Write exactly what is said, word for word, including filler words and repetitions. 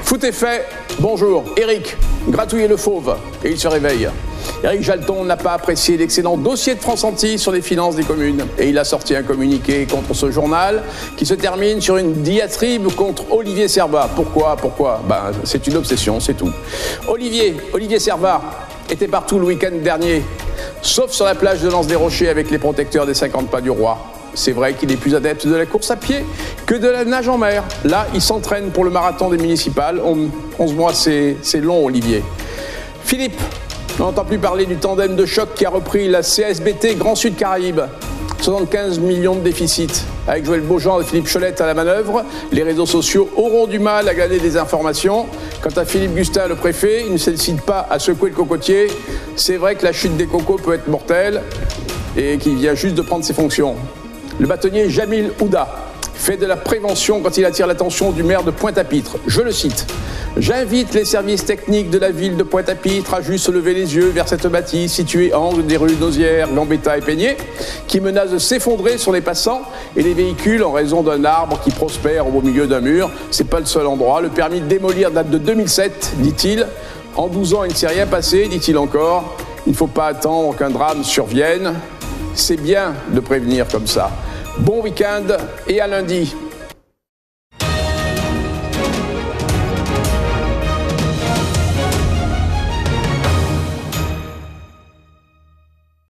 Foot est fait, bonjour. Eric, gratouillez le fauve. Et il se réveille. Éric Jalton n'a pas apprécié l'excellent dossier de France Antilles sur les finances des communes. Et il a sorti un communiqué contre ce journal qui se termine sur une diatribe contre Olivier Servat. Pourquoi Pourquoi Ben, c'est une obsession, c'est tout. Olivier, Olivier Servat était partout le week-end dernier, sauf sur la plage de Lens-des-Rochers avec les protecteurs des cinquante pas du roi. C'est vrai qu'il est plus adepte de la course à pied que de la nage en mer. Là, il s'entraîne pour le marathon des municipales. onze mois, c'est long, Olivier. Philippe, on n'entend plus parler du tandem de choc qui a repris la C S B T Grand Sud Caraïbes. soixante-quinze millions de déficit. Avec Joël Beaujean et Philippe Cholette à la manœuvre, les réseaux sociaux auront du mal à glaner des informations. Quant à Philippe Gustin, le préfet, il ne s'hésite pas à secouer le cocotier. C'est vrai que la chute des cocos peut être mortelle et qu'il vient juste de prendre ses fonctions. Le bâtonnier Jamil Ouda fait de la prévention quand il attire l'attention du maire de Pointe-à-Pitre. Je le cite. « J'invite les services techniques de la ville de Pointe-à-Pitre à juste lever les yeux vers cette bâtisse située angle des rues Nausière, Gambetta et Peigné, qui menace de s'effondrer sur les passants et les véhicules en raison d'un arbre qui prospère au beau milieu d'un mur. C'est pas le seul endroit. Le permis de démolir date de deux mille sept, dit-il. En douze ans, il ne s'est rien passé, dit-il encore. Il ne faut pas attendre qu'un drame survienne. C'est bien de prévenir comme ça. Bon week-end et à lundi.